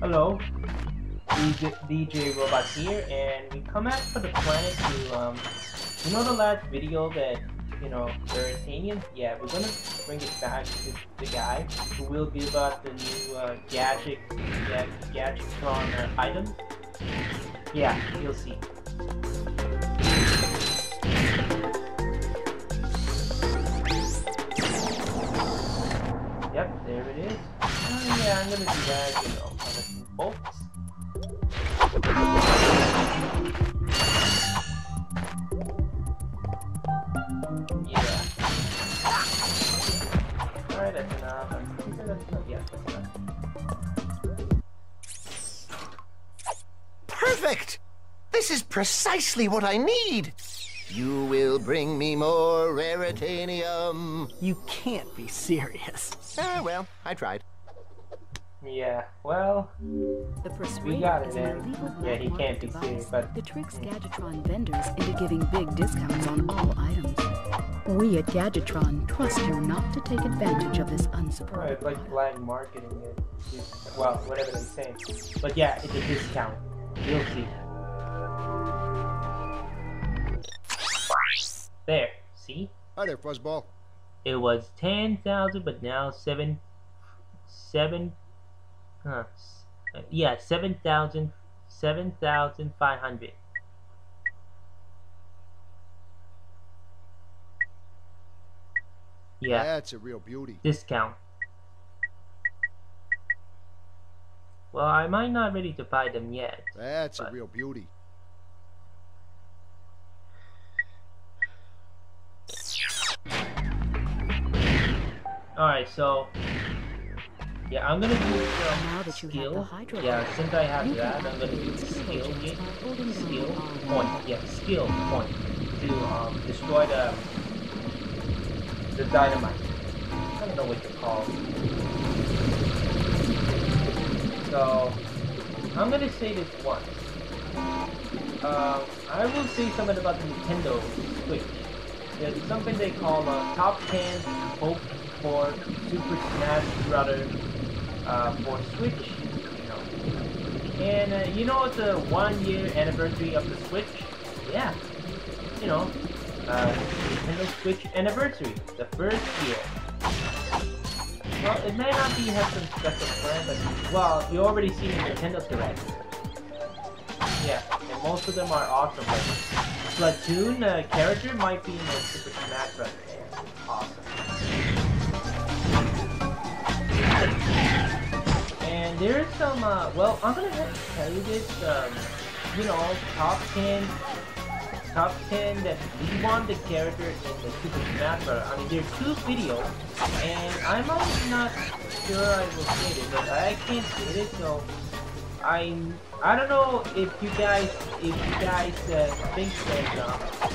Hello, DJ Robot here, and we come out for the planet to, you know the last video that, the Earthanians? Yeah, we're gonna bring it back to the guy who will give us the new, Gadgetron items. Yeah, you'll see. Yep, there it is. Yeah, I'm gonna do that, on the bolts. Yeah. Alright, that's enough. Yeah, that's enough. Perfect! This is precisely what I need! You will bring me more Raritanium. You can't be serious. Well, I tried. Yeah, well, The we got it, is an man. illegal Yeah, he black can't be market serious, device but that tricks Gadgetron vendors into giving big discounts on all items. We at Gadgetron trust you not to take advantage of this unsupported it's like black marketing it. Well, whatever they say. But yeah, it's a discount. You'll see. There, see? Hi there, Fuzzball. It was 10,000, but now 7,500. Yeah, That's a real beauty. discount. Well, I might not ready to buy them yet. That's a But- real beauty. Alright, so yeah, I'm gonna do Now some that you have the skill. Hydro Yeah, Ball, since I have you that, can I'm gonna do activate skill potions gate, by holding down skill R1. point. Yeah, skill point to destroy the dynamite. I don't know what to call it. So I'm gonna say this once. I will say something about the Nintendo Switch. There's something they call top 10 hope for Super Smash Brothers for Switch. And it's the 1 year anniversary of the Switch. Yeah, Nintendo Switch anniversary, the first year. Well, it may not be have some special plan, but well, you already seen the Nintendo Direct. Yeah, and most of them are awesome. Like Splatoon character might be in the Super Smash Bros. Awesome. And there's some, well, I'm gonna have to tell you this, top 10 that we want the character in the Super Smash Bros. I mean, there's 2 videos, and I'm not sure I will say this, but I can't say this, so I don't know if you guys think that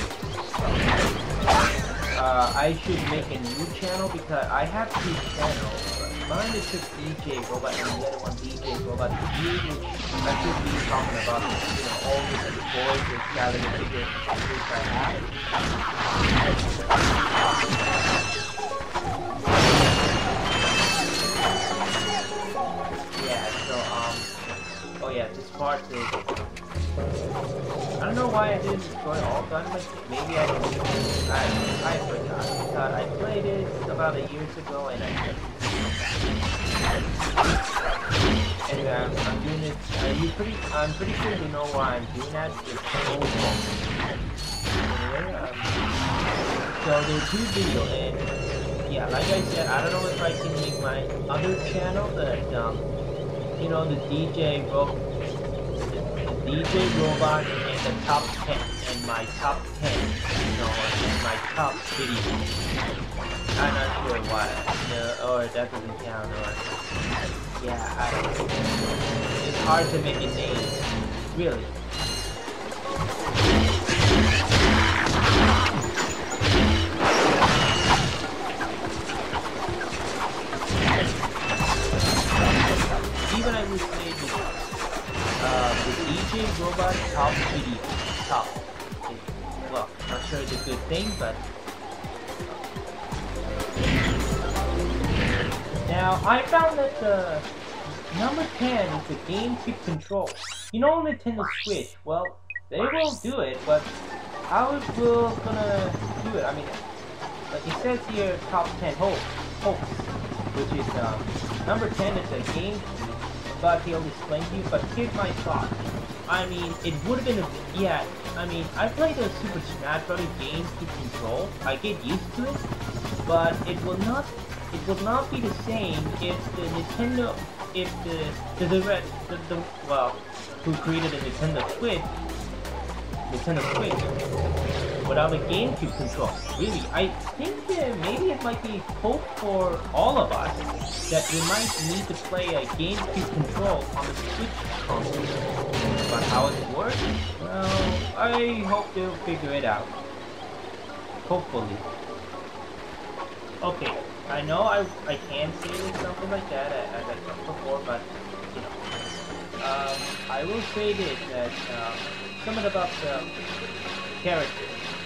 I should make a new channel, because I have 2 channels. Mine is just DJ Robot and the other one DJ Robot Review, which I should be talking about, all the boys and gathering figures I have. Yeah, so, oh yeah, this part is, I don't know why I didn't destroy all Dynamite. Maybe I don't know. I forgot. Because I played it about a year ago and I anyway, I'm doing it. I'm pretty sure you know why I'm doing that. It's anyway, so there's 2 videos, and yeah, like I said, I don't know if I can make my other channel, but the DJ Robot and the top 10 and my top 10, and my top video. I'm not sure why, or that doesn't count, or yeah, I don't know. It's hard to make a name, really. Even I would say the DJ Robot top video, top. Well, not sure it's a good thing, but now I found that number 10 is the GameCube control. You know, Nintendo Switch, well, they will do it, but how it will gonna do it? I mean, like it says here, top 10 hopes, which is, number 10 is a GameCube, but he'll explain to you, but here's my thought. I mean, it would have been yeah, I mean, I played the Super Smash Bros. GameCube control, I get used to it, but it will not be the same if the Nintendo, if well, who created the Nintendo Switch, without a GameCube control. Really, I think maybe it might be hope for all of us that we might need to play a GameCube control on the Switch console. But how it works? Well, I hope they'll figure it out. Hopefully. Okay, I know I can't say something like that as I said before, but you know, I will say this that something about the character.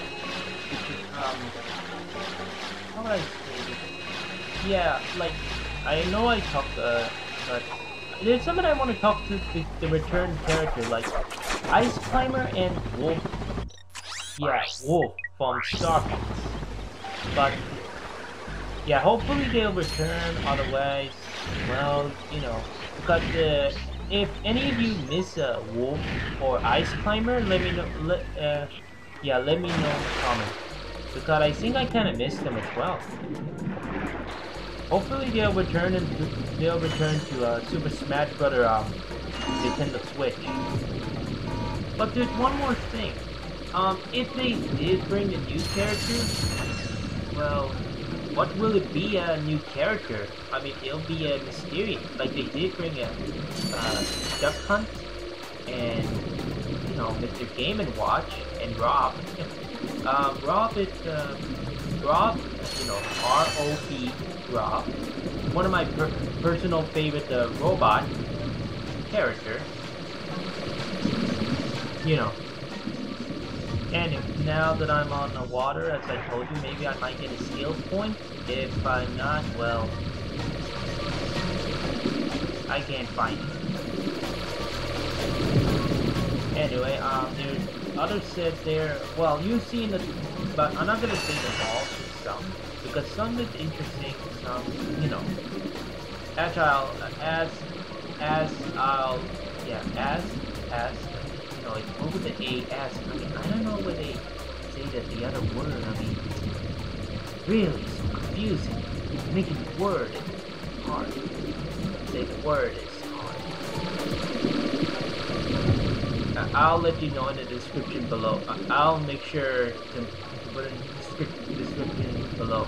How would I say this? Yeah, like I know I talked, but there's something I want to talk to the return character, like Ice Climber and Wolf. Yeah, Wolf from Star Fox. But yeah, hopefully they'll return. Otherwise, well, you know, because if any of you miss a Wolf or Ice Climber, let me know. Yeah, let me know in the comments, because I think I kind of missed them as well. Hopefully they'll return to Super Smash Bros. Nintendo Switch. But there's one more thing. If they did bring a new character, well, what will it be a new character? I mean, it'll be a mysterious. Like they did bring a Duck Hunt and you know Mr. Game & Watch and Rob. Rob is Rob, you know, R-O-B, Rob. One of my personal favorite robot character. You know. And now that I'm on the water, as I told you, maybe I might get a skills point. If I'm not, well, I can't find it. Anyway, there's other sets there. Well, you see in the, but I'm not gonna say them all. Some, because some is interesting. Some, you know, as I'll, you know, it's over the A-S. I mean, I don't know where they say that the other word. I mean, really so confusing. Making the word hard. Say the word is hard. I'll let you know in the description below. I'll make sure to put in the description below.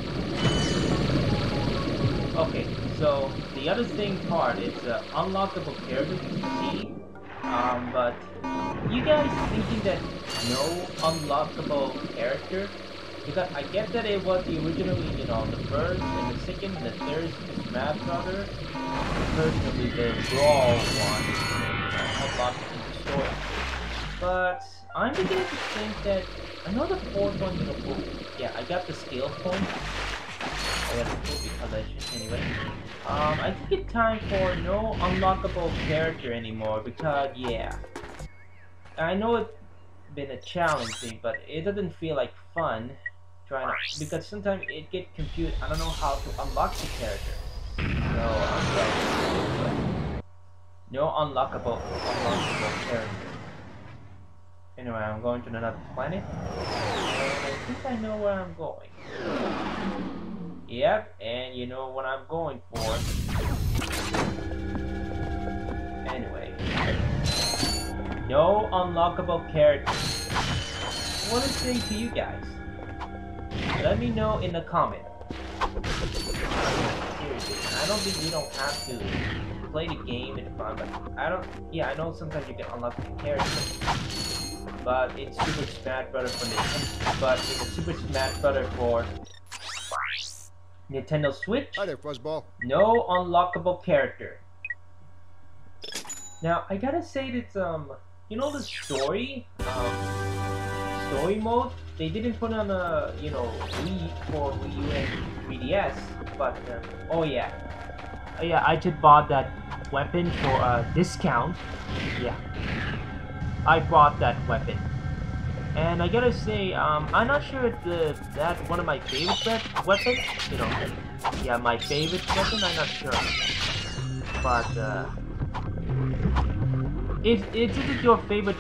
Okay, so the other thing part is unlockable characters you can see. But you guys thinking that no unlockable character? Because I get that it was the originally, you know, the first and the second and the third Smash Brothers. Personally, the Brawl one unlocked in the story. But I'm beginning to think that I know the fourth one, you know, yeah, I got the skill point. I got the Poopy collection anyway. I think it's time for no unlockable character anymore because, yeah. I know it's been a challenging, but it doesn't feel like fun trying to, because sometimes it gets confused. I don't know how to unlock the character. So, I'm sorry. No unlockable character. Anyway, I'm going to another planet. And I think I know where I'm going. Yep, and you know what I'm going for. Anyway. No unlockable characters. What to say to you guys? Let me know in the comment. Seriously, I don't think you don't have to play the game in fun, but I know sometimes you can unlock the characters. But it's Super Smash Bros. For Super Smash Bros. For Nintendo Switch. Hi there, Fuzzball. No unlockable character. Now I gotta say that you know the story mode, they didn't put on a, you know, Wii for Wii U and 3DS, but oh yeah, I just bought that weapon for a discount. Yeah, I bought that weapon. And I gotta say, I'm not sure if that's one of my favorite weapons. You know, yeah, my favorite weapon. I'm not sure, but is it your favorite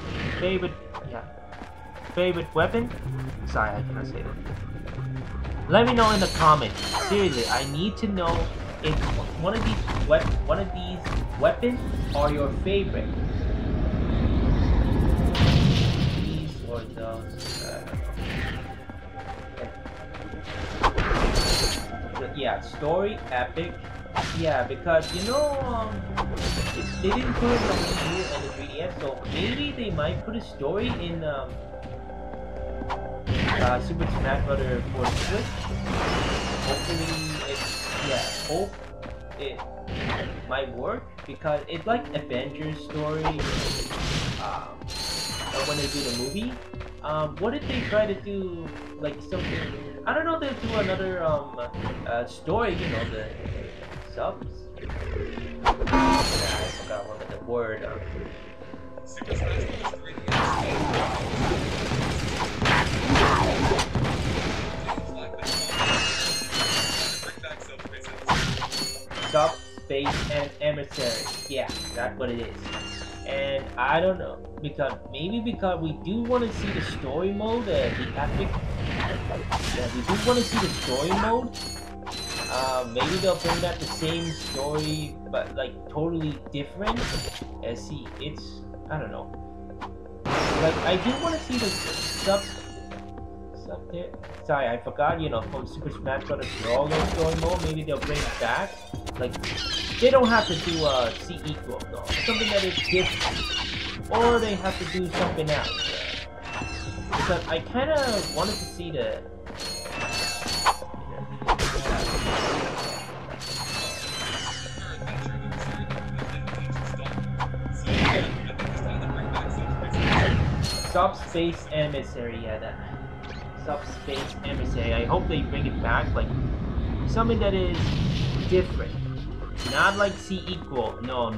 weapon? Sorry, I cannot say that. Let me know in the comments. Seriously, I need to know if one of these weapons are your favorite. Or those, yeah, story, epic, yeah, because you know, they didn't put it on the Wii U and the 3DS, so maybe they might put a story in Super Smash Bros. For the Switch. Hopefully, hope it might work because it's like Avengers story. When they do the movie, what if they try to do like something? I don't know. They'll do another story. You know, the subs. I forgot one of the word. Subspace and Emissary. Yeah, that's what it is. And I don't know, because we do want to see the story mode, the epic. Yeah, we do want to see the story mode. Maybe they'll bring that the same story, but like totally different. See, it's, I don't know. Like I do want to see the sub there. Sorry, I forgot. You know, from Super Smash Bros. Brawl story mode. Maybe they'll bring it back. Like. They don't have to do C equal though. Something that is different. Or they have to do something else. Because I kinda wanted to see the Subspace Emissary, yeah, that Subspace Emissary. I hope they bring it back, like something that is different. Not like C equal. No.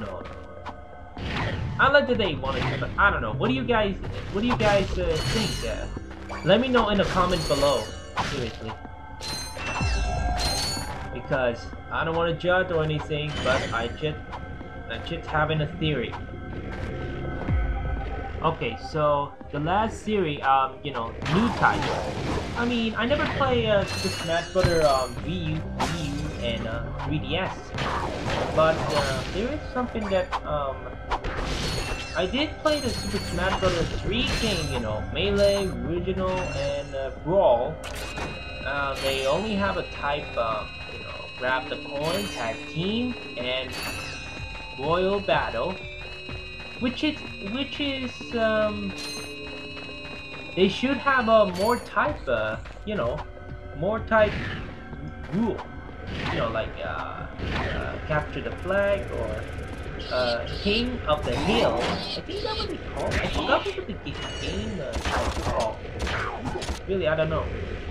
I like that they wanted to, but I don't know. What do you guys think? Let me know in the comment below. Seriously. Because I don't want to judge or anything, but I'm just having a theory. Okay, so the last series, you know, new title. I mean, I never play Super Smash Bros. Wii U and 3DS, but there is something that I did play the Super Smash Bros. 3 game, you know, Melee, Original, and Brawl. They only have a type, you know, grab the coin, tag team, and Royal Battle, which is they should have a more type, you know, more type rule. You know, like capture the flag or King of the Hill. I think that was it called. I forgot what the game was called. Really, I don't know.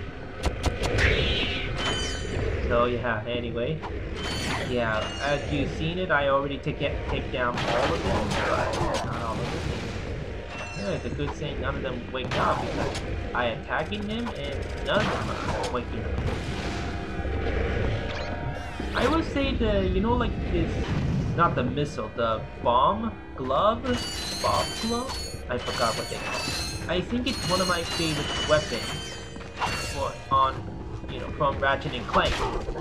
So yeah. Anyway, yeah. As you've seen it, I already take down all of them, but not all of them. Yeah, it's a good thing none of them wake up because I attacking them and none of them are waking up. I would say the, you know, like this, not the missile, the bomb glove? I forgot what they call it. I think it's one of my favorite weapons you know, from Ratchet and Clank.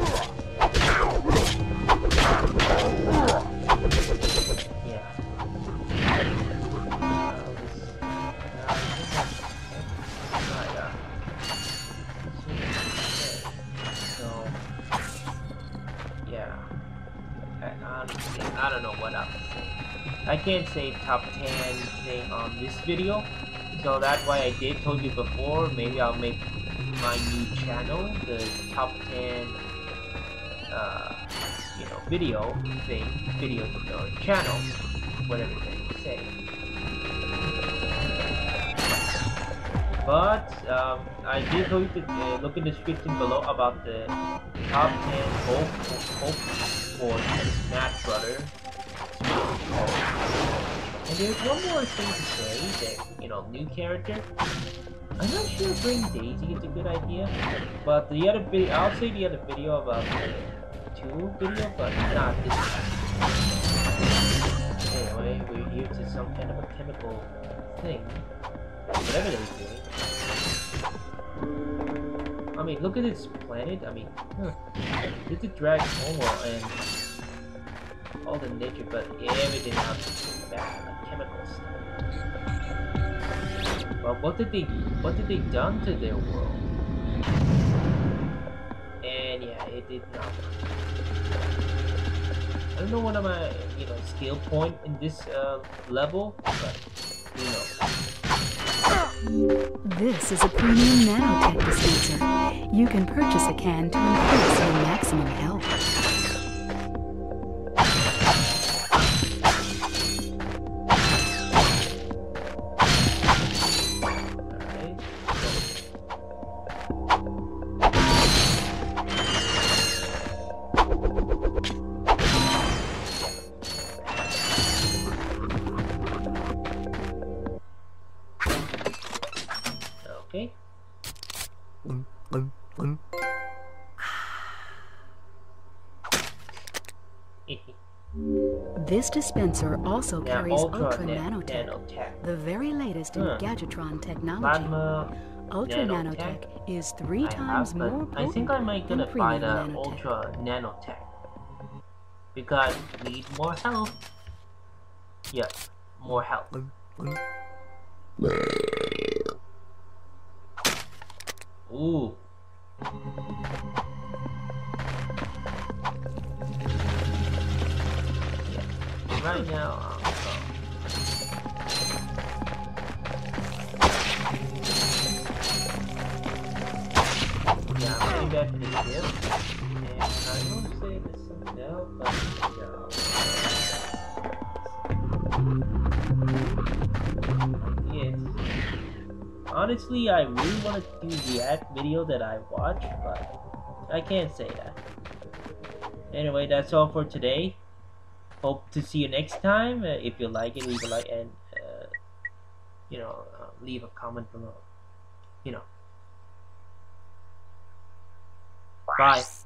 Yeah. I don't know what else to say. I can't say top 10 thing on this video, so that's why I did told you before. Maybe I'll make my new channel the top 10 you know, video or channel, whatever they say. But I did tell you to look in the description below about the top 10 hope for Smash Bros. And there's one more thing to say that, you know, new character. I'm not sure bring Daisy is a good idea, but the other video, I'll say the other video about the 2 video, but not this one. Anyway, we're here to some kind of a chemical thing. Whatever they're doing. I mean, look at this planet. I mean, it's a drag Homo and all the nature, but everything else is bad, like chemical stuff. Well, what did they done to their world? And yeah, it did not work. I don't know what am my, you know, skill point in this level, but who knows. This is a premium nanotech dispenser. You can purchase a can to increase your maximum health. Okay. This dispenser also Yeah, carries Ultra Nanotech. Nanotech, the very latest in Gadgetron technology. Plasma Ultra Nanotech is 3 times more I think I might than gonna buy premium the nanotech. Ultra Nanotech because need more health. Yeah, more health. Ooh. Yeah. Right now, yeah, I'm going back to the ship, and I want to say there's something else, but yes. Honestly, I really want to do the react video that I watch, but I can't say that. Anyway, that's all for today. Hope to see you next time. If you like it, leave a like and you know, leave a comment below. You know. Bye.